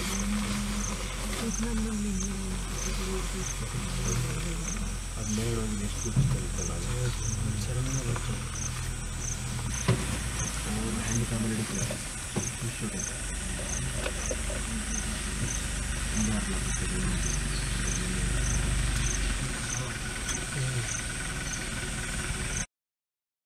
ಅದು ಮೇಲೆ ಹೋಗಿ ಎಷ್ಟು ಇರ್ತಲ್ಲ ಹ್ಯಾಂಡ್ ಕ್ಯಾಮರಾ ಹಿಡಿತಾರೆ ಶೂಟಿಂಗ್ ತುಂಬ